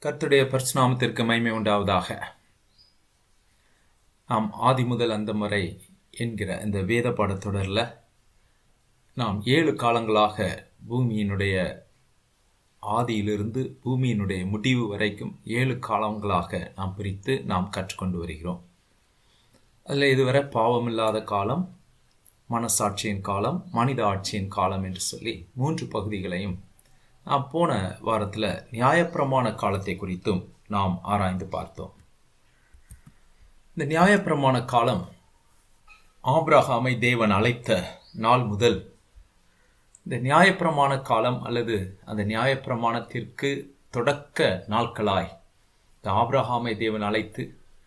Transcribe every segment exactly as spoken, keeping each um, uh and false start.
கர்த்தருடைய பரிசுநாமத்திற்கு மகிமை உண்டாவதாக. நாம் ஆதி முதல் அந்த வரை என்கிற இந்த வேத பாடத்தொடரில் நாம் ஏழு காலங்களாக பூமியினுடைய ஆதியிலிருந்து பூமியினுடைய முடிவு வரைக்கும் ஏழு காலங்களாக நாம் பிரித்து நாம் கற்றுக்கொண்டு வருகிறோம். அதில் இதுவரை பாவமில்லாத காலம், மனசாட்சியின் காலம், மனித ஆட்சியின் காலம் என்று சொல்லி மூன்று பகுதிகளையும் நாம் போன வாரத்தில் நியாயப்பிரமாண காலத்தை குறித்தும் நாம் ஆராய்ந்து பார்த்தோம். இந்த நியாயப்பிரமாண காலம் ஆபிரகாமை தேவன் அழைத்த நாள் முதல் இந்த நியாயப்பிரமாண காலம் அல்லது அந்த நியாயப்பிரமாணத்திற்கு தொடக்க நாட்களாய் இந்த ஆபிரகாமை தேவன் அழைத்து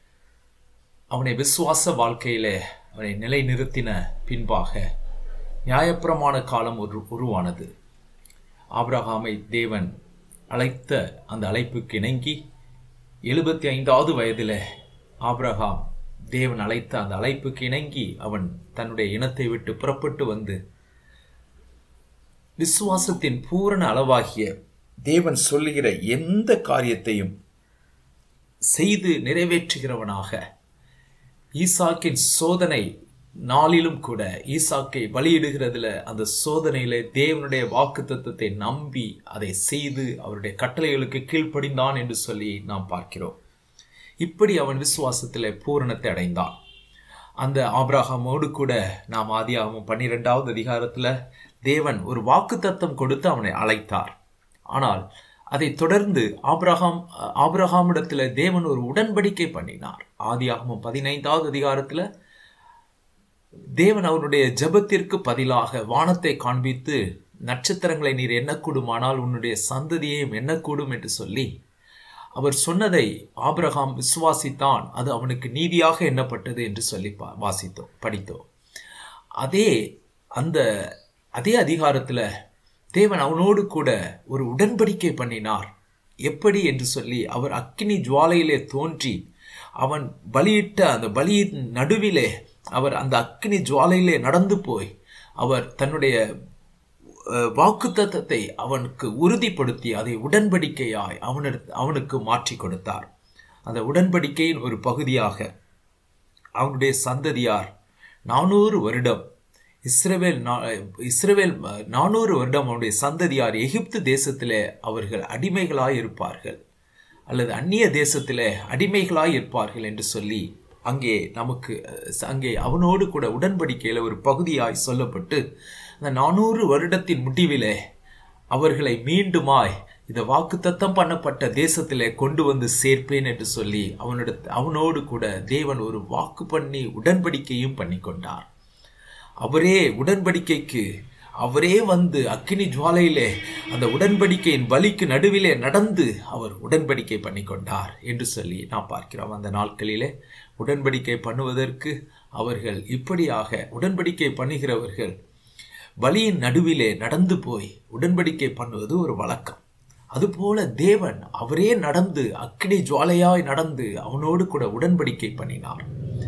அவனை விசுவாச வாழ்க்கையில அவனை நிலைநிறுத்தின பின்பாக நியாயப்பிரமாண காலம் ஒரு உருவானது. ஆபிரகாமை தேவன் அழைத்த அந்த அழைப்புக்கு இணங்கி எழுபத்தி ஐந்தாவது வயதில் ஆபிரகாம் தேவன் அழைத்த அந்த அழைப்புக்கு இணங்கி அவன் தன்னுடைய இனத்தை விட்டு புறப்பட்டு வந்து விசுவாசத்தின் பூரண அளவாகிய தேவன் சொல்லுகிற எந்த காரியத்தையும் செய்து நிறைவேற்றுகிறவனாக ஈசாக்கின் சோதனை நாளிலும் கூட ஈசாக்கை பலியிடுகிறதுல அந்த சோதனையில தேவனுடைய வாக்குத்தத்தத்தை நம்பி அதை செய்து அவருடைய கட்டளைகளுக்கு கீழ்ப்படிந்தான் என்று சொல்லி நாம் பார்க்கிறோம். இப்படி அவன் விசுவாசத்திலே பூரணத்தை அடைந்தான். அந்த ஆபிரகாமோடு கூட நாம் ஆதியாகமம் பன்னிரெண்டாவது அதிகாரத்துல தேவன் ஒரு வாக்குத்தத்தம் கொடுத்து அவனை அழைத்தார். ஆனால் அதை தொடர்ந்து ஆபிரகாம் ஆபிரகாமிடத்துல தேவன் ஒரு உடன்படிக்கை பண்ணினார். ஆதியாகமம் பதினைந்தாவது அதிகாரத்துல தேவன் அவருடைய ஜெபத்திற்கு பதிலாக வானத்தை காண்பித்து நட்சத்திரங்களை நீர் எண்ணக்கூடுமானால் உன்னுடைய சந்ததியையும் எண்ணக்கூடும் என்று சொல்லி அவர் சொன்னதை ஆபிரகாம் விசுவாசித்தான். அது அவனுக்கு நீதியாக எண்ணப்பட்டது என்று சொல்லி வாசித்தோம் படித்தோம். அதே அந்த அதே அதிகாரத்துல தேவன் அவனோடு கூட ஒரு உடன்படிக்கை பண்ணினார். எப்படி என்று சொல்லி அவர் அக்கினி ஜுவாலையிலே தோன்றி அவன் பலியிட்ட அந்த பலியின் நடுவிலே அவர் அந்த அக்கினி ஜுவாலையிலே நடந்து போய் அவர் தன்னுடைய வாக்குத்தத்தத்தை அவனுக்கு உறுதிப்படுத்தி அதை உடன்படிக்கையாய் அவனுக்கு அவனுக்கு மாற்றி கொடுத்தார். அந்த உடன்படிக்கையின் ஒரு பகுதியாக அவனுடைய சந்ததியார் நானூறு வருடம் இஸ்ரவேல் இஸ்ரவேல் நானூறு வருடம் அவனுடைய சந்ததியார் எகிப்து தேசத்திலே அவர்கள் அடிமைகளாய் இருப்பார்கள் அல்லது அந்நிய தேசத்திலே அடிமைகளாய் இருப்பார்கள் என்று சொல்லி அங்கே நமக்கு அங்கே அவனோடு கூட உடன்படிக்கையில் ஒரு பகுதியாய் சொல்லப்பட்டு அந்த நானூறு வருடத்தின் முடிவிலே அவர்களை மீண்டுமாய் இந்த வாக்குத்தத்தம் பண்ணப்பட்ட தேசத்திலே கொண்டு வந்து சேர்ப்பேன் என்று சொல்லி அவனோட அவனோடு கூட தேவன் ஒரு வாக்கு பண்ணி உடன்படிக்கையும் பண்ணி கொண்டார். அவரே உடன்படிக்கைக்கு அவரே வந்து அக்கினி ஜுவாலையிலே அந்த உடன்படிக்கையின் பலிக்கு நடுவிலே நடந்து அவர் உடன்படிக்கை பண்ணி கொண்டார் என்று சொல்லி நாம் பார்க்கிறோம். அந்த நாட்களிலே உடன்படிக்கை பண்ணுவதற்கு அவர்கள் இப்படியாக உடன்படிக்கை பண்ணுகிறவர்கள் பலியின் நடுவிலே நடந்து போய் உடன்படிக்கை பண்ணுவது ஒரு வழக்கம். அதுபோல தேவன் அவரே நடந்து அக்கினி ஜுவாலையாய் நடந்து அவனோடு கூட உடன்படிக்கை பண்ணினார்.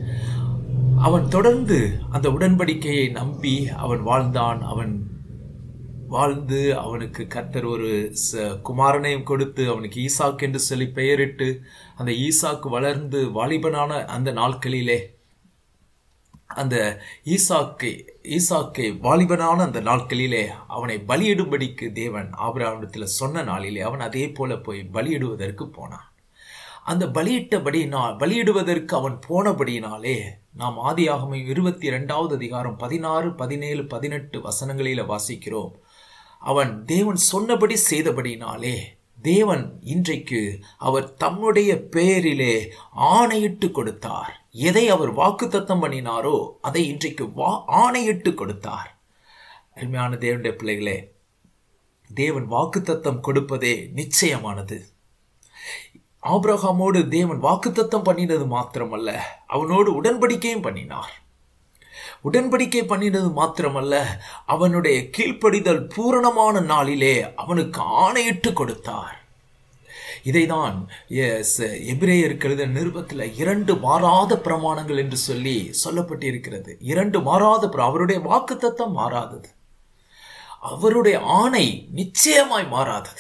அவன் தொடர்ந்து அந்த உடன்படிக்கையை நம்பி அவன் வாழ்ந்தான். அவன் வாழ்ந்து அவனுக்கு கர்த்தர் ஒரு குமாரனையும் கொடுத்து அவனுக்கு ஈசாக்கு என்று சொல்லி பெயரிட்டு அந்த ஈசாக்கு வளர்ந்து வாலிபனான அந்த நாட்களிலே அந்த ஈசாக்கை ஈசாக்கை வாலிபனான அந்த நாட்களிலே அவனை பலியிடும்படிக்கு தேவன் ஆபிரகாமிடத்தில் சொன்ன நாளிலே அவன் அதே போல போய் பலியிடுவதற்கு போனான். அந்த பலியிட்டபடினா பலியிடுவதற்கு அவன் போனபடியினாலே நாம் ஆதியாகமம் இருபத்தி இரண்டாவது அதிகாரம் பதினாறு பதினேழு பதினெட்டு வசனங்களில வாசிக்கிறோம். அவன் தேவன் சொன்னபடி செய்தபடினாலே தேவன் இன்றைக்கு அவர் தம்முடைய பெயரிலே ஆணையிட்டு கொடுத்தார். எதை அவர் வாக்குத்தத்தம் பண்ணினாரோ அதை இன்றைக்கு வா ஆணையிட்டு கொடுத்தார். அருமையான தேவனுடைய பிள்ளைகளே, தேவன் வாக்குத்தத்தம் கொடுப்பதே நிச்சயமானது. ஆபிரகாமோடு தேவன் வாக்குத்தத்தம் பண்ணினது மாத்திரமல்ல, அவனோடு உடன்படிக்கையும் பண்ணினார். உடன்படிக்கை பண்ணினது மாத்திரமல்ல, அவனுடைய கீழ்ப்படிதல் பூரணமான நாளிலே அவனுக்கு ஆணையிட்டு கொடுத்தார். இதைதான் எபிரேயருக்கு எழுதின நிருபத்தில் இரண்டு மாறாத பிரமாணங்கள் என்று சொல்லி சொல்லப்பட்டிருக்கிறது. இரண்டு மாறாத அவருடைய வாக்குத்தத்தம் மாறாதது, அவருடைய ஆணை நிச்சயமாய் மாறாதது.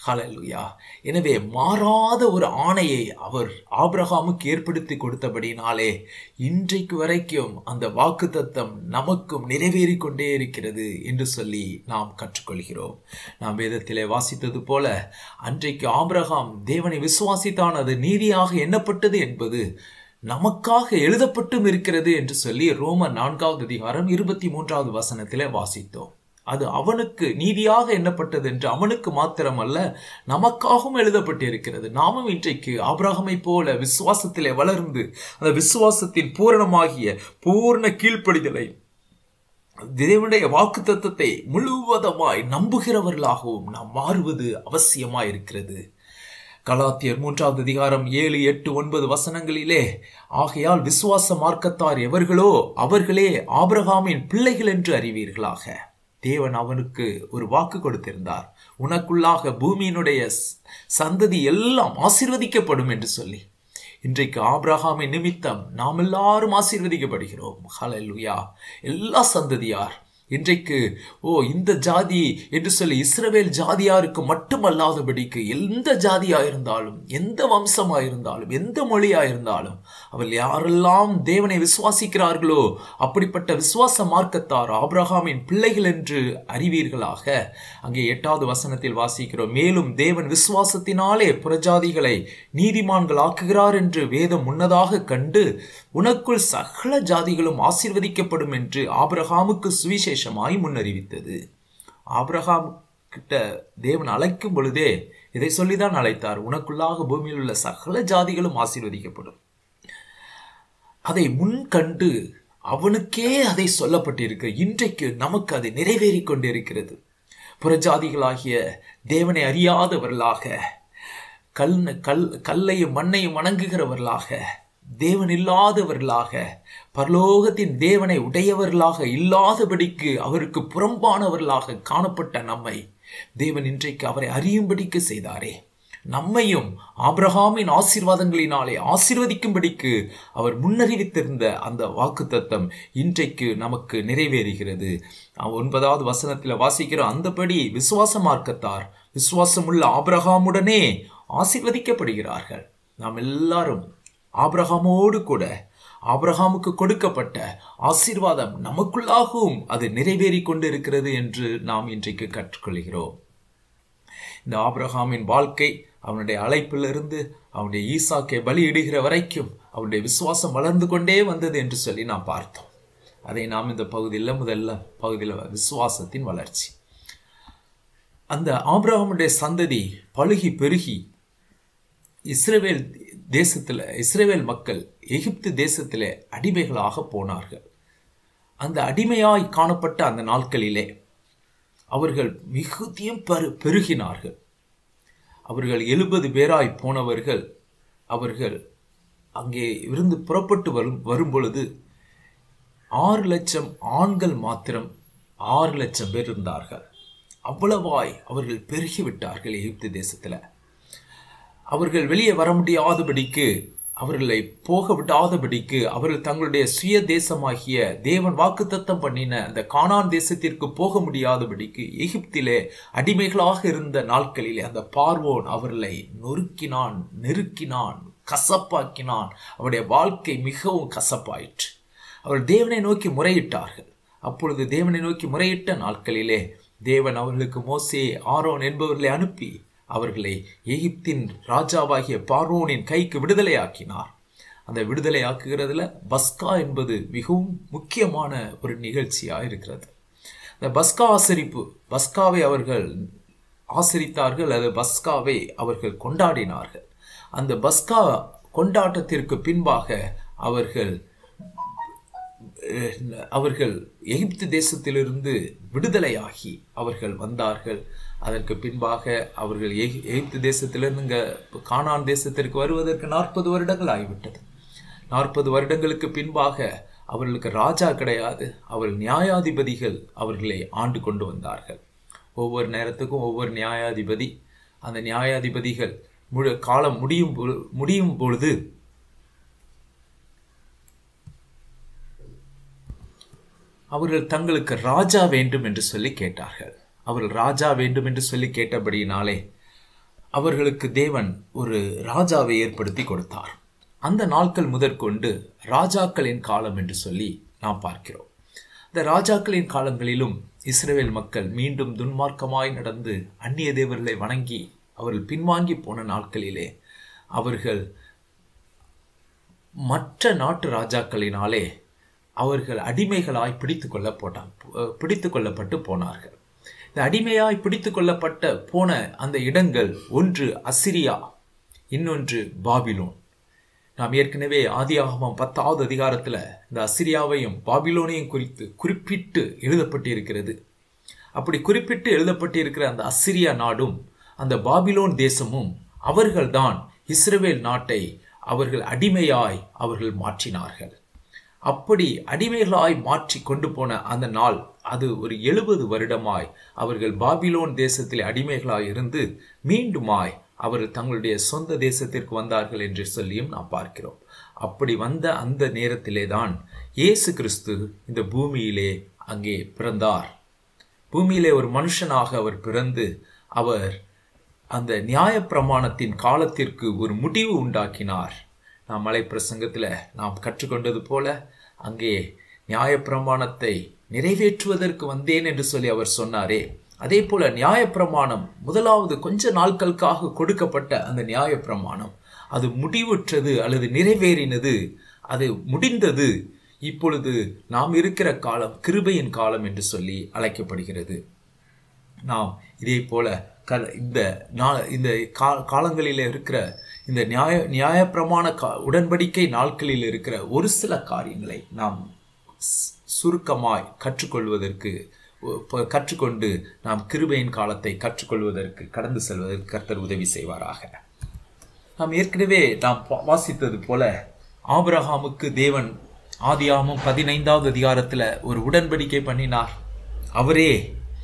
ஹல்லேலூயா. எனவே மாறாத ஒரு ஆணையை அவர் ஆபிரகாமுக்கு ஏற்படுத்தி கொடுத்தபடினாலே இன்றைக்கு வரைக்கும் அந்த வாக்குத்தத்தம் நமக்கும் நிறைவேறி கொண்டே இருக்கிறது என்று சொல்லி நாம் கற்றுக்கொள்கிறோம். நாம் வேதத்திலே வாசித்தது போல அன்றைக்கு ஆபிரகாம் தேவனை விசுவாசித்தான், அது நீதியாக எண்ணப்பட்டது என்பது நமக்காக எழுதப்பட்டும் இருக்கிறது என்று சொல்லி ரோமர் நான்காவது அதிகாரம் இருபத்தி மூன்றாவது வசனத்திலே வாசித்தோம். அது அவனுக்கு நீதியாக எண்ணப்பட்டது என்று அவனுக்கு மாத்திரமல்ல, நமக்காகவும் எழுதப்பட்டு இருக்கிறது. நாமும் இன்றைக்கு ஆபிரகாமை போல விசுவாசத்திலே வளர்ந்து அந்த விசுவாசத்தின் பூரணமாகிய பூர்ண கீழ்ப்படிதலை, தேவனுடைய வாக்குத்தத்தத்தை முழுவதுமாய் நம்புகிறவர்களாகவும் நாம் மாறுவது அவசியமாய் இருக்கிறது. கலாத்தியர் மூன்றாவது அதிகாரம் ஏழு எட்டு ஒன்பது வசனங்களிலே, ஆகையால் விசுவாச மார்க்கத்தார் எவர்களோ அவர்களே ஆபிரகாமின் பிள்ளைகள் என்று அறிவீர்களாக. தேவன் அவனுக்கு ஒரு வாக்கு கொடுத்திருந்தார், உனக்குள்ளாக பூமியினுடைய சந்ததி எல்லாம் ஆசீர்வதிக்கப்படும் என்று சொல்லி. இன்றைக்கு ஆபிரகாமின் நிமித்தம் நாம் எல்லாரும் ஆசீர்வதிக்கப்படுகிறோம். ஹல்லேலூயா. எல்லா சந்ததியார் இன்றைக்கு ஓ இந்த ஜாதி என்று சொல்லி இஸ்ரவேல் ஜாதியாருக்கு மட்டுமல்லாதபடிக்கு எந்த ஜாதியாயிருந்தாலும், எந்த வம்சமாயிருந்தாலும், எந்த மொழியாயிருந்தாலும், அவர்கள் யாரெல்லாம் தேவனை விசுவாசிக்கிறார்களோ அப்படிப்பட்ட விசுவாச மார்க்கத்தார் ஆபிரகாமின் பிள்ளைகள் என்று அறிவீர்களாக. அங்கே எட்டாவது வசனத்தில் வாசிக்கிறோம், மேலும் தேவன் விசுவாசத்தினாலே புறஜாதிகளை நீதிமான்கள் ஆக்குகிறார் என்று வேதம் முன்னதாக கண்டு உனக்குள் சகல ஜாதிகளும் ஆசீர்வதிக்கப்படும் என்று ஆபிரகாமுக்கு சுவிசேஷமாய் முன்னறிவித்தது. ஆபிரகாம் கிட்ட தேவன் அழைக்கும் பொழுதே இதை சொல்லிதான் அழைத்தார், உனக்குள்ளாக பூமியில் உள்ள சகல ஜாதிகளும் ஆசீர்வதிக்கப்படும். அதை முன் கண்டு அவனுக்கே அதை சொல்லப்பட்டிருக்க, இன்றைக்கு நமக்கு அது நிறைவேறி கொண்டிருக்கிறது. புறஜாதிகளாகிய தேவனை அறியாதவர்களாக, கல் கல் கல்லையும் மண்ணையும் வணங்குகிறவர்களாக, தேவன் இல்லாதவர்களாக, பரலோகத்தின் தேவனை உடையவர்களாக இல்லாதபடிக்கு அவருக்கு புறம்பானவர்களாக காணப்பட்ட நம்மை தேவன் இன்றைக்கு அவரை அறியும்படிக்கு செய்தாரே. நம்மையும் ஆபிரகாமின் ஆசீர்வாதங்களினாலே ஆசீர்வதிக்கும்படிக்கு அவர் முன்னறிவித்திருந்த அந்த வாக்குத்தத்தம் இன்றைக்கு நமக்கு நிறைவேறுகிறது. ஒன்பதாவது வசனத்தில் வாசிக்கிறோம், அந்தபடி விசுவாச மார்க்கத்தார் விசுவாசமுள்ள ஆபிரகாமுடனே ஆசீர்வதிக்கப்படுகிறார்கள். நாம் எல்லாரும் ஆபிரகாமோடு கூட ஆபிரகாமுக்கு கொடுக்கப்பட்ட ஆசீர்வாதம் நமக்குள்ளாகவும் அது நிறைவேறி கொண்டு இருக்கிறது என்று நாம் இன்றைக்கு கற்றுக்கொள்கிறோம். இந்த ஆபிரகாமின் வாழ்க்கை அவனுடைய அழைப்பிலிருந்து அவனுடைய ஈசாக்கை பலியிடுகிற வரைக்கும் அவனுடைய விசுவாசம் வளர்ந்து கொண்டே வந்தது என்று சொல்லி நாம் பார்த்தோம். அதை நாம் இந்த பகுதியில் முதல்ல பகுதியில் விசுவாசத்தின் வளர்ச்சி, அந்த ஆபிரகாமுடைய சந்ததி பழுகி பெருகி இஸ்ரவேல் தேசத்தில் இஸ்ரவேல் மக்கள் எகிப்து தேசத்திலே அடிமைகளாக போனார்கள். அந்த அடிமையாய் காணப்பட்ட அந்த நாட்களிலே அவர்கள் மிகுதியும் பெரு பெருகினார்கள். அவர்கள் எழுபது பேராய் போனவர்கள் அவர்கள் அங்கே இருந்து புறப்பட்டு வரும் வரும் பொழுது ஆறு லட்சம் ஆண்கள் மாத்திரம் ஆறு லட்சம் பேர் இருந்தார்கள். அவ்வளவாய் அவர்கள் பெருகிவிட்டார்கள். எகிப்து தேசத்தில் அவர்கள் வெளியே வர முடியாதபடிக்கு, அவர்களை போக விடாதபடிக்கு, அவர்கள் தங்களுடைய சுய தேசமாகிய தேவன் வாக்குத்தத்தம் பண்ணின அந்த கானான் தேசத்திற்கு போக முடியாதபடிக்கு எகிப்திலே அடிமைகளாக இருந்த நாட்களிலே அந்த பார்வோன் அவர்களை நொறுக்கினான், நெருக்கினான், கசப்பாக்கினான். அவருடைய வாழ்க்கை மிகவும் கசப்பாயிற்று. அவர்கள் தேவனை நோக்கி முறையிட்டார்கள். அப்பொழுது தேவனை நோக்கி முறையிட்ட நாட்களிலே தேவன் அவர்களுக்கு மோசே, ஆரோன் என்பவர்களை அனுப்பி அவர்களை எகிப்தின் ராஜாவாகிய பார்வோனின் கைக்கு விடுதலை ஆக்கினார். அந்த விடுதலை ஆக்குகிறதுல பஸ்கா என்பது மிகவும் முக்கியமான ஒரு நிகழ்ச்சியாக இருக்கிறது. இந்த பஸ்கா ஆசரிப்பு, பஸ்காவை அவர்கள் ஆசரித்தார்கள், அது பஸ்காவை அவர்கள் கொண்டாடினார்கள். அந்த பஸ்கா கொண்டாட்டத்திற்கு பின்பாக அவர்கள் அவர்கள் எகிப்து தேசத்திலிருந்து விடுதலையாகி அவர்கள் வந்தார்கள். அதற்கு பின்பாக அவர்கள் எகிப்து தேசத்திலிருந்து இங்கே கானான் தேசத்திற்கு வருவதற்கு நாற்பது வருடங்கள் ஆகிவிட்டது. நாற்பது வருடங்களுக்கு பின்பாக அவர்களுக்கு ராஜா கிடையாது, அவர் நியாயாதிபதிகள் அவர்களை ஆண்டு கொண்டு வந்தார்கள். ஒவ்வொரு நேரத்துக்கும் ஒவ்வொரு நியாயாதிபதி. அந்த நியாயாதிபதிகள் முழு காலம் முடியும் முடியும் பொழுது அவர்கள் தங்களுக்கு ராஜா வேண்டும் என்று சொல்லி கேட்டார்கள். அவர்கள் ராஜா வேண்டும் என்று சொல்லி கேட்டபடியினாலே அவர்களுக்கு தேவன் ஒரு ராஜாவை ஏற்படுத்தி கொடுத்தார். அந்த நாட்கள் முதற்கொண்டு ராஜாக்களின் காலம் என்று சொல்லி நாம் பார்க்கிறோம். இந்த ராஜாக்களின் காலங்களிலும் இஸ்ரவேல் மக்கள் மீண்டும் துன்மார்க்கமாய் நடந்து அந்நிய தேவர்களை வணங்கி அவர்கள் பின்வாங்கி போன நாட்களிலே அவர்கள் மற்ற நாட்டு ராஜாக்களினாலே அவர்கள் அடிமைகளாய் பிடித்து கொள்ள போட்டான் பிடித்து கொள்ளப்பட்டு போனார்கள். இந்த அடிமையாய் பிடித்து கொள்ளப்பட்ட போன அந்த இடங்கள் ஒன்று அசிரியா, இன்னொன்று பாபிலோன். நாம் ஏற்கனவே ஆதியாகமம் பத்தாவது அதிகாரத்தில் இந்த அசிரியாவையும் பாபிலோனையும் குறித்து குறிப்பிட்டு எழுதப்பட்டிருக்கிறது. அப்படி குறிப்பிட்டு எழுதப்பட்டிருக்கிற அந்த அசிரியா நாடும் அந்த பாபிலோன் தேசமும் அவர்கள்தான் இஸ்ரவேல் நாட்டை அவர்கள் அடிமையாய் அவர்கள் மாற்றினார்கள். அப்படி அடிமைகளாய் மாற்றி கொண்டு போன அந்த நாள், அது ஒரு எழுபது வருடமாய் அவர்கள் பாபிலோன் தேசத்தில் அடிமைகளாய் இருந்து மீண்டுமாய் அவர்கள் தங்களுடைய சொந்த தேசத்திற்கு வந்தார்கள் என்று சொல்லியும் நாம் பார்க்கிறோம். அப்படி வந்த அந்த நேரத்திலே தான் இயேசு கிறிஸ்து இந்த பூமியிலே அங்கே பிறந்தார். பூமியிலே ஒரு மனுஷனாக அவர் பிறந்து அவர் அந்த நியாயப்பிரமாணத்தின் காலத்திற்கு ஒரு முடிவு உண்டாக்கினார். நாம் மலை பிரசங்கத்தில் நாம் கற்றுக்கொண்டது போல அங்கே நியாயப்பிரமாணத்தை நிறைவேற்றுவதற்கு வந்தேன் என்று சொல்லி அவர் சொன்னாரே, அதே போல நியாயப்பிரமாணம் முதலாவது கொஞ்ச நாட்களுக்காக கொடுக்கப்பட்ட அந்த நியாயப்பிரமாணம் அது முடிவுற்றது அல்லது நிறைவேறினது, அது முடிந்தது. இப்பொழுது நாம் இருக்கிற காலம் கிருபையின் காலம் என்று சொல்லி அழைக்கப்படுகிறது. நாம் இதே போல க இந்த இந்த காலங்களில் இருக்கிற இந்த நியாய நியாயப்பிரமாண கா உடன்படிக்கை நாட்களில் இருக்கிற ஒரு சில காரியங்களை நாம் சுருக்கமாய் கற்றுக்கொள்வதற்கு கற்றுக்கொண்டு நாம் கிருபையின் காலத்தை கற்றுக்கொள்வதற்கு கடந்து செல்வதற்கு கர்த்தர் உதவி செய்வாராக. நாம் ஏற்கனவே நாம் வாசித்தது போல ஆபிரகாமுக்கு தேவன் ஆதியாகமம் பதினைந்தாவது அதிகாரத்தில் ஒரு உடன்படிக்கை பண்ணினார். அவரே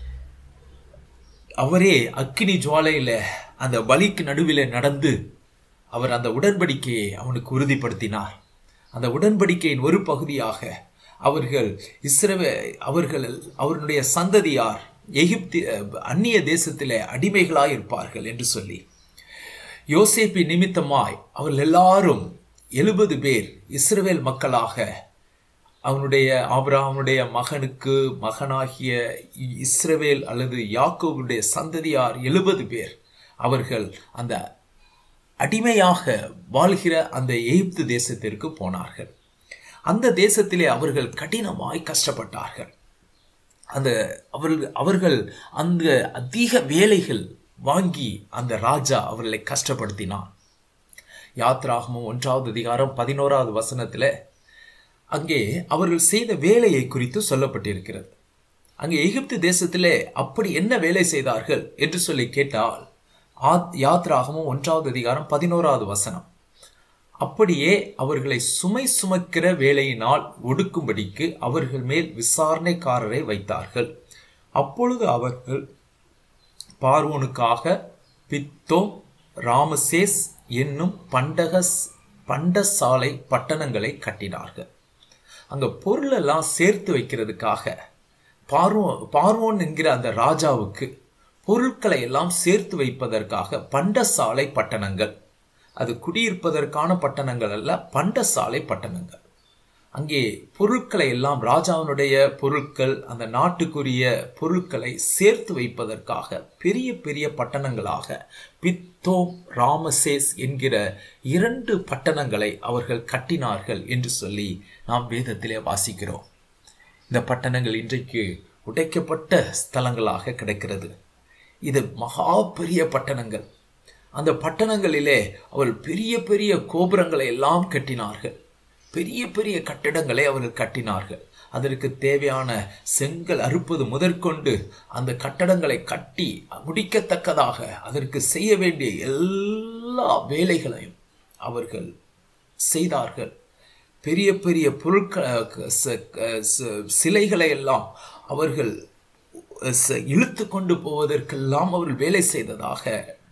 அவரே அக்கினி ஜுவாலையில அந்த பலிக்கு நடுவில் நடந்து அவர் அந்த உடன்படிக்கையை அவனுக்கு உறுதிப்படுத்தினார். அந்த உடன்படிக்கையின் ஒரு பகுதியாக அவர்கள் இஸ்ரவே அவர்கள் அவருடைய சந்ததியார் எகிப்தி அந்நிய தேசத்திலே அடிமைகளாய் இருப்பார்கள் என்று சொல்லி யோசேப்பு நிமித்தமாய் அவர்கள் எல்லாரும் எழுபது பேர் இஸ்ரவேல் மக்களாக அவனுடைய ஆபிரகாமுடைய மகனுக்கு மகனாகிய இஸ்ரவேல் அல்லது யாக்கோபுடைய சந்ததியார் எழுபது பேர் அவர்கள் அந்த அடிமையாக வாழ்கிற அந்த எகிப்து தேசத்திற்கு போனார்கள். அந்த தேசத்திலே அவர்கள் கடினமாய் கஷ்டப்பட்டார்கள். அந்த அவர்கள் அவர்கள் அந்த அதிக வேலைகள் வாங்கி அந்த ராஜா அவர்களை கஷ்டப்படுத்தினான். யாத்ராகமம் ஒன்றாவது அதிகாரம் பதினோராவது வசனத்தில் அங்கே அவர்கள் செய்த வேலையை குறித்து சொல்லப்பட்டிருக்கிறது. அங்கே எகிப்து தேசத்திலே அப்படி என்ன வேலை செய்தார்கள் என்று சொல்லி கேட்டால் யாத்ராகமம் ஒன்றாவது அதிகாரம் பதினோராவது வசனம், அப்படியே அவர்களை சுமை சுமக்கிற வேலையினால் ஒடுக்கும்படிக்கு அவர்கள் மேல் விசாரணைக்காரரை வைத்தார்கள். அப்பொழுது அவர்கள் பார்வோனுக்காக பித்தோம் ராமசேஸ் என்னும் பண்டக பண்டசாலை பட்டணங்களை கட்டினார்கள். அங்க பொருளெல்லாம் சேர்த்து வைக்கிறதுக்காக பார்வோ பார்வோன் என்கிற அந்த ராஜாவுக்கு பொருட்களை எல்லாம் சேர்த்து வைப்பதற்காக பண்டசாலை பட்டணங்கள், அது குடியிருப்பதற்கான பட்டணங்கள் அல்ல, பண்டசாலை பட்டணங்கள். அங்கே பொருட்களை எல்லாம் ராஜாவினுடைய பொருட்கள் அந்த நாட்டுக்குரிய பொருட்களை சேர்த்து வைப்பதற்காக பெரிய பெரிய பட்டணங்களாக பித்தோம் ராமசேஸ் என்கிற இரண்டு பட்டணங்களை அவர்கள் கட்டினார்கள் என்று சொல்லி நாம் வேதத்திலே வாசிக்கிறோம். இந்த பட்டணங்கள் இன்றைக்கு உடைக்கப்பட்ட ஸ்தலங்களாக கிடைக்கிறது. இது மகா பெரிய பட்டணங்கள். அந்த பட்டணங்களிலே அவர்கள் பெரிய பெரிய கோபுரங்களை எல்லாம் கட்டினார்கள். பெரிய பெரிய கட்டிடங்களை அவர்கள் கட்டினார்கள். அதற்கு தேவையான செங்கல் அறுப்பது முதற்கொண்டு அந்த கட்டடங்களை கட்டி முடிக்கத்தக்கதாக அதற்கு செய்ய வேண்டிய எல்லா வேலைகளையும் அவர்கள் செய்தார்கள். பெரிய பெரிய பொருட்கள் சிலைகளை எல்லாம் அவர்கள் இழுத்து கொண்டு போவதற்கெல்லாம் அவர்கள் வேலை செய்ததாக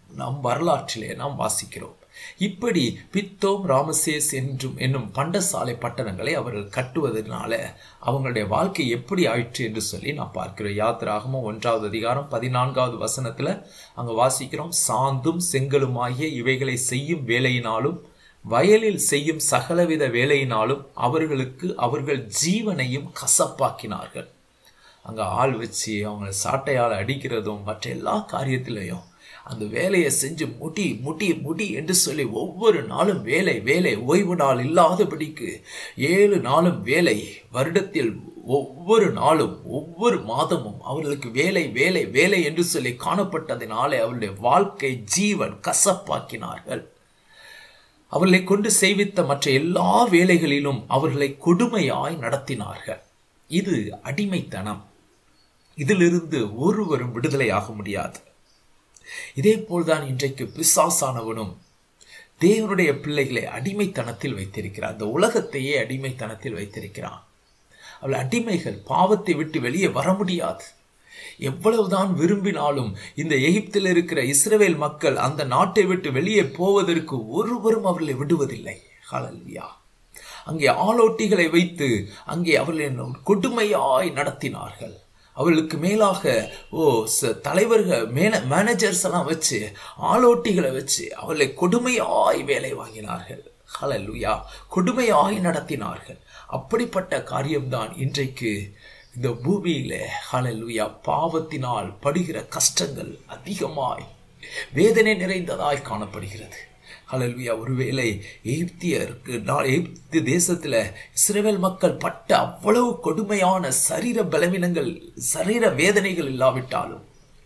நாம் வரலாற்றிலே நாம் வாசிக்கிறோம். இப்படி பித்தோம் ராமசேஸ் என்றும் என்னும் பண்டசாலை பட்டணங்களை அவர்கள் கட்டுவதனால அவங்களுடைய வாழ்க்கை எப்படி ஆயிற்று என்று சொல்லி நாம் பார்க்கிறோம். யாத்திராகமம் ஒன்றாவது அதிகாரம் பதினான்காவது வசனத்துல அங்க வாசிக்கிறோம், சாந்தும் செங்கலுமாகிய இவைகளை செய்யும் வேலையினாலும் வயலில் செய்யும் சகலவித வேலையினாலும் அவர்களுக்கு அவர்கள் ஜீவனையும் கசப்பாக்கினார்கள். அங்க ஆள் வச்சு அவங்களை சாட்டையால் அடிக்கிறதும் மற்ற எல்லா காரியத்திலையும் அந்த வேலையை செஞ்சு முடி முடி முடி என்று சொல்லி ஒவ்வொரு நாளும் வேலை வேலை ஓய்வு நாள் இல்லாதபடிக்கு ஏழு நாளும் வேலை, வருடத்தில் ஒவ்வொரு நாளும் ஒவ்வொரு மாதமும் அவர்களுக்கு வேலை வேலை வேலை என்று சொல்லி காணப்பட்டதினாலே அவருடைய வாழ்க்கை ஜீவன் கசப்பாக்கினார்கள். அவர்களை கொண்டு செய்வித்த மற்ற எல்லா வேலைகளிலும் அவர்களை கொடுமையாய் நடத்தினார்கள். இது அடிமைத்தனம். இதிலிருந்து ஒருவரும் விடுதலையாக முடியாது. இதே போல்தான் இன்றைக்கு பிசாசானவனும் தேவனுடைய பிள்ளைகளை அடிமைத்தனத்தில் வைத்திருக்கிறான். இந்த உலகத்தையே அடிமைத்தனத்தில் வைத்திருக்கிறான். அவள் அடிமைகள் பாவத்தை விட்டு வெளியே வர முடியாது. எவ்வளவுதான் விரும்பினாலும் இந்த எகிப்தில் இருக்கிற இஸ்ரவேல் மக்கள் அந்த நாட்டை விட்டு வெளியே போவதற்கு ஒருவரும் அவர்களை விடுவதில்லை. ஹல்லேலூயா. அங்கே ஆளோட்டிகளை வைத்து அங்கே அவர்களை கொடுமையாய் நடத்தினார்கள். அவர்களுக்கு மேலாக ஓ தலைவர்கள் மேன மேனேஜர்ஸ் எல்லாம் வச்சு ஆளோட்டிகளை வச்சு அவர்களை கொடுமையாய் வேலை வாங்கினார்கள். ஹல்லேலூயா. கொடுமையாய் நடத்தினார்கள். அப்படிப்பட்ட காரியம்தான் இன்றைக்கு இந்த பூமியில ஹல்லேலூயா பாவத்தினால் படுகிற கஷ்டங்கள் அதிகமாய் வேதனை நிறைந்ததாய் காணப்படுகிறது. ஹல்லேலூயா. ஒருவேளை எகிப்தியருக்கு எகிப்து தேசத்துல இஸ்ரவேல் மக்கள் பட்ட அவ்வளவு கொடுமையான சரீர பலவீனங்கள் சரீர வேதனைகள் இல்லாவிட்டாலும்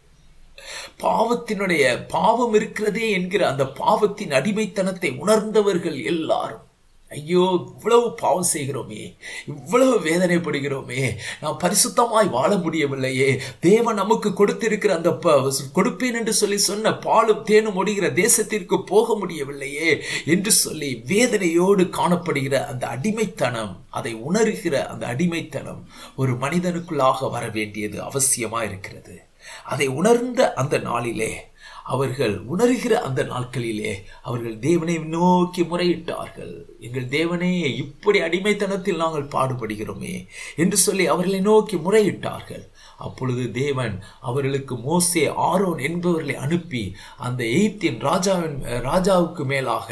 பாவத்தினுடைய பாவம் இருக்கிறதே என்கிற அந்த பாவத்தின் அடிமைத்தனத்தை உணர்ந்தவர்கள் எல்லாரும் ஐயோ இவ்வளவு பாவம் செய்கிறோமே, இவ்வளவு வேதனைப்படுகிறோமே, நாம் பரிசுத்தமாய் வாழ முடியவில்லையே, தேவன் நமக்கு கொடுத்திருக்கிற அந்த கொடுப்பேன் என்று சொல்லி சொன்ன பாலும் தேனும் ஒடுகிற தேசத்திற்கு போக முடியவில்லையே என்று சொல்லி வேதனையோடு காணப்படுகிற அந்த அடிமைத்தனம், அதை உணர்கிற அந்த அடிமைத்தனம் ஒரு மனிதனுக்குள்ளாக வர வேண்டியது அவசியமா இருக்கிறது. அதை உணர்ந்த அந்த நாளிலே அவர்கள் உணர்கிற அந்த நாட்களிலே அவர்கள் தேவனை நோக்கி முறையிட்டார்கள். எங்கள் தேவனே, இப்படி அடிமைத்தனத்தில் நாங்கள் பாடுபடுகிறோமே என்று சொல்லி அவர்களை நோக்கி முறையிட்டார்கள். அப்பொழுது தேவன் அவர்களுக்கு மோசே ஆரோன் என்பவர்களை அனுப்பி அந்த எகிப்தின் ராஜாவின் ராஜாவுக்கு மேலாக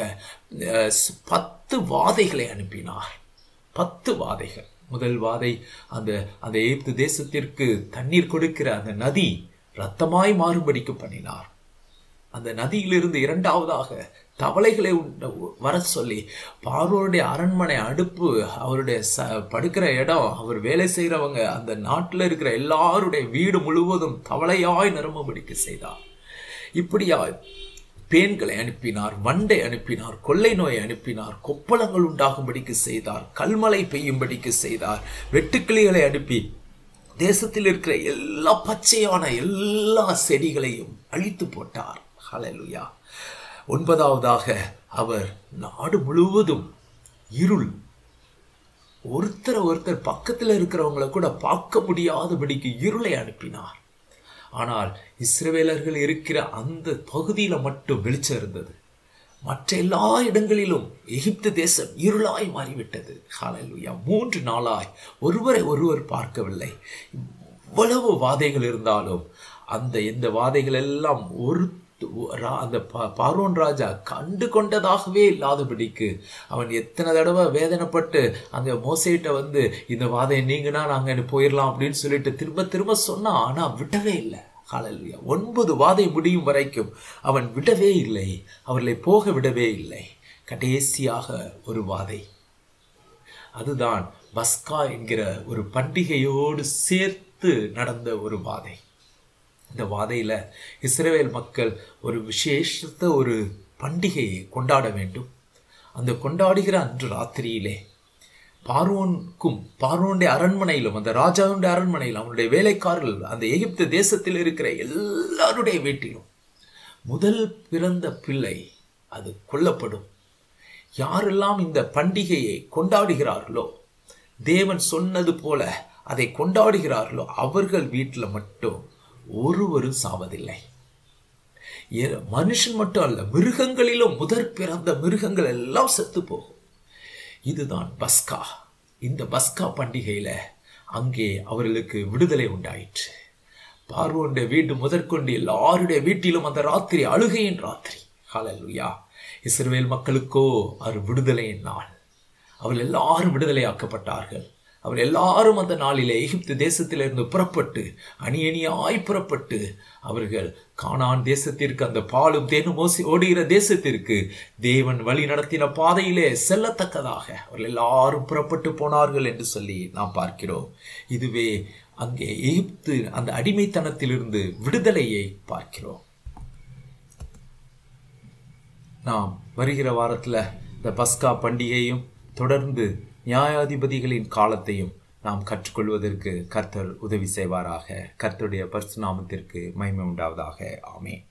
பத்து வாதைகளை அனுப்பினார். பத்து வாதைகள். முதல் வாதை, அந்த அந்த எகிப்து தேசத்திற்கு தண்ணீர் கொடுக்கிற அந்த நதி இரத்தமாய் மாறுபடிக்கு பண்ணினார். அந்த நதியிலிருந்து இரண்டாவதாக தவளைகளை வர சொல்லி பார்வோனுடைய அரண்மனை அடுப்பு, அவருடைய ச படுக்கிற இடம், அவர் வேலை செய்கிறவங்க, அந்த நாட்டில் இருக்கிற எல்லாருடைய வீடு முழுவதும் தவளையாய் நிரம்பும்படிக்கு செய்தார். இப்படியாய் பேன்களை அனுப்பினார், வண்டை அனுப்பினார், கொள்ளை நோயை அனுப்பினார், கொப்பளங்கள் உண்டாகும்படிக்கு செய்தார், கல்மழை பெய்யும்படிக்கு செய்தார், வெட்டுக்கிளிகளை அனுப்பி தேசத்தில் இருக்கிற எல்லா பச்சையான எல்லா செடிகளையும் அழித்து போட்டார். ஹல்லேலூயா. ஒன்பதாவதாக அவர் நாடு முழுவதும் இருள், ஒருத்தர் ஒருத்தர் பக்கத்தில் இருக்கிறவங்களை கூட பார்க்க முடியாதபடிக்கு இருளை அனுப்பினார். ஆனால் இஸ்ரவேலர்கள் இருக்கிற அந்த பகுதியில மட்டும் வெளிச்சம் இருந்தது. மற்ற எல்லா இடங்களிலும் எகிப்து தேசம் இருளாய் மாறிவிட்டது. ஹல்லேலூயா. மூன்று நாளாய் ஒருவரை ஒருவர் பார்க்கவில்லை. இவ்வளவு வாதைகள் இருந்தாலும் அந்த இந்த வாதைகள் எல்லாம் ஒரு அந்த பார்வோன் ராஜா கண்டு கொண்டதாகவே இல்லாதபடிக்கு அவன் எத்தனை தடவை வேதனைப்பட்டு அங்க மோசேட்ட வந்து இந்த வாதையை நீங்கன்னா நாங்க போயிடலாம் அப்படின்னு சொல்லிட்டு திரும்ப திரும்ப சொன்னான். ஆனா விடவே இல்லை. ஹல்லேலூயா. ஒன்பது வாதை முடியும் வரைக்கும் அவன் விடவே இல்லை, அவர்களை போக விடவே இல்லை. கடைசியாக ஒரு வாதை, அதுதான் பஸ்கா என்கிற ஒரு பண்டிகையோடு சேர்த்து நடந்த ஒரு வாதை. இந்த வாதையில இஸ்ரவேல் மக்கள் ஒரு விசேஷத்த ஒரு பண்டிகையை கொண்டாட வேண்டும். அந்த கொண்டாடுகிற அன்று ராத்திரியிலே பார்வோனுக்கும் பார்வோனுடைய அரண்மனையிலும் அந்த ராஜாவுடைய அரண்மனையிலும் அவனுடைய வேலைக்காரர்கள் அந்த எகிப்து தேசத்தில் இருக்கிற எல்லாருடைய வீட்டிலும் முதல் பிறந்த பிள்ளை அது கொல்லப்படும். யாரெல்லாம் இந்த பண்டிகையை கொண்டாடுகிறார்களோ, தேவன் சொன்னது போல அதை கொண்டாடுகிறார்களோ, அவர்கள் வீட்டில் மட்டும் ஒருவரும் சாவதில்லை. மனுஷன் மட்டும் அல்ல, மிருகங்களிலும் முதற் பிறந்த மிருகங்கள் எல்லாம் செத்து போகும். இதுதான் பஸ்கா. இந்த பஸ்கா பண்டிகையில அங்கே அவர்களுக்கு விடுதலை உண்டாயிற்று. பார்வோனுடைய வீடு முதற்கொண்டு எல்லாருடைய வீட்டிலும் அந்த ராத்திரி அழுகையின் ராத்திரி. ஹல்லேலூயா. இஸ்ரவேல் மக்களுக்கோ அது விடுதலையின் நாள். அவர்கள் எல்லாரும் விடுதலையாக்கப்பட்டார்கள். அவர் எல்லாரும் அந்த நாளிலே எகிப்து தேசத்திலிருந்து புறப்பட்டு அணி அணியாய் புறப்பட்டு அவர்கள் கானான் தேசத்திற்கு, அந்த பாலும் தேனும் ஓசி ஓடுகிற தேசத்திற்கு தேவன் வழி நடத்தின பாதையிலே செல்லத்தக்கதாக அவர்கள் எல்லாரும் புறப்பட்டு போனார்கள் என்று சொல்லி நாம் பார்க்கிறோம். இதுவே அங்கே எகிப்து அந்த அடிமைத்தனத்திலிருந்து விடுதலையை பார்க்கிறோம். நாம் வருகிற வாரத்தில் இந்த பஸ்கா பண்டிகையும் தொடர்ந்து நியாயாதிபதிகளின் காலத்தையும் நாம் கற்றுக்கொள்வதற்கு கர்த்தர் உதவி செய்வாராக. கர்த்தருடைய பரிசுத்த நாமத்திற்கு மகிமை உண்டாவதாக. ஆமென்.